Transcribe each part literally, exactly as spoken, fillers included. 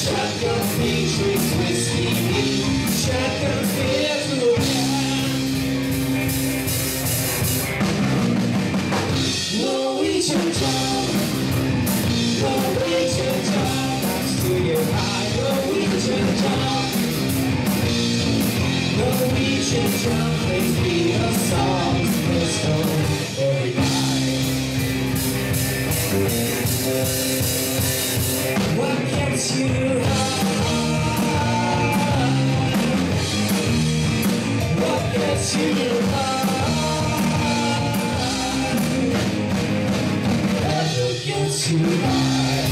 Shotgun matrix, whiskey beat, shotgun fear to the Norwegian drum, Norwegian drum, that's to your high, Norwegian drum, Norwegian drum, plays me a song, pistol every night. What gets you high? What gets you high? Ever gets you high?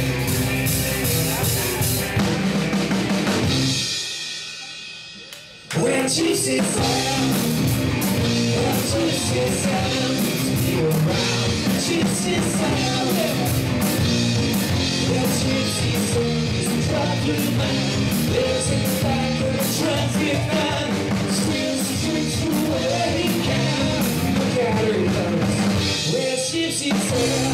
When gypsy sound, when gypsy sound, be around gypsy sound. When gypsy sound is a traveling man, lives in the back of a traffic van, steals the streets from where he can. Look at her, he goes. When gypsy sound.